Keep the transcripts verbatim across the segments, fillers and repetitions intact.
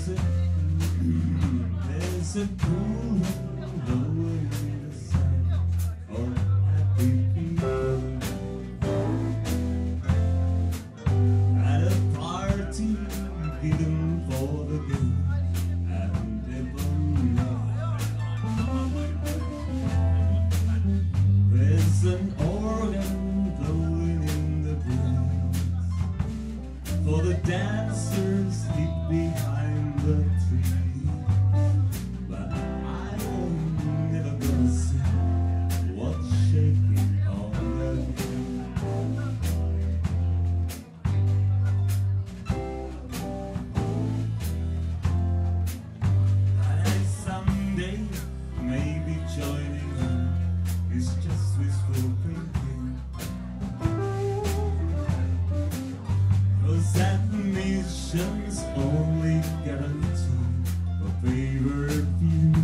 There's a, there's a pool blowing in the sun of happy people at a party given for the good and everyone knows. There's an organ blowing in the breeze for the dancers hid behind the tree, but I'm never gonna see what's shaking on the hill. But I someday maybe joining you is just wishful thinking, 'cause admission's only guarantee for favored few.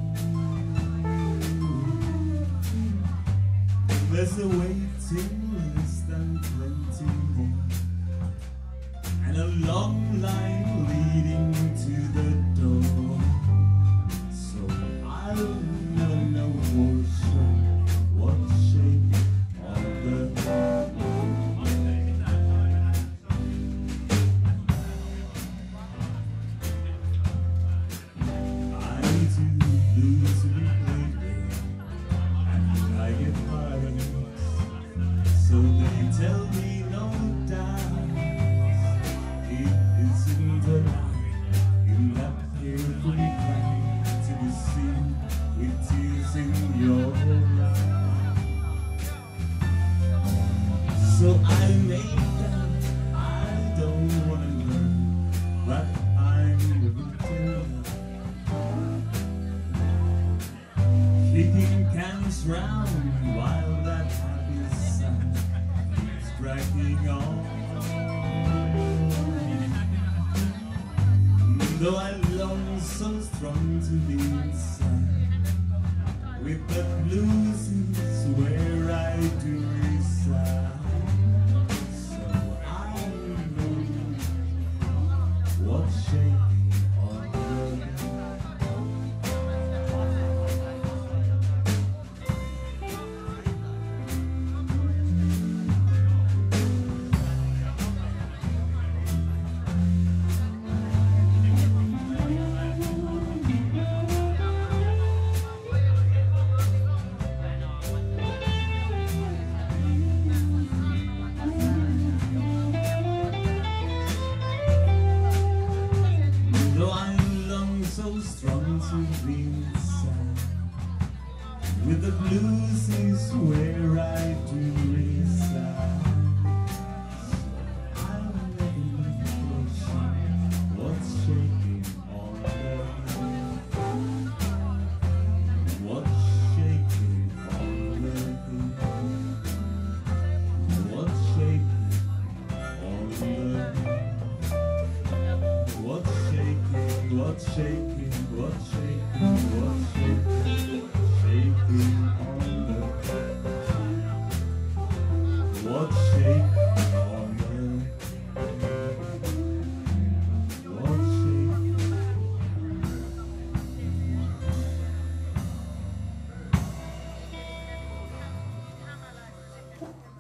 There's a waiting list and plenty more, and a long line leading to the door. So I'll never know for sure what's shaking on the hill. So they tell me no doubt it isn't a lie in that carefully planned to be seen with tears in your eyes. So I made that I don't want to learn, but I'm moving to kicking cans round while that happy sound keeps dragging on. Though I long so strong to be inside, with the blues is where I do reside. So I know what's shaking on the hill. So strong to be inside, with the blues is where I do reside. So I'll never for sure what's shaking on the hill. What's shaking on the hill? What's shaking on the hill? What's shaking? What's shaking? What's shaking? What's shaking? Shaking on the hill. What's shaking on the hill? What's shaking?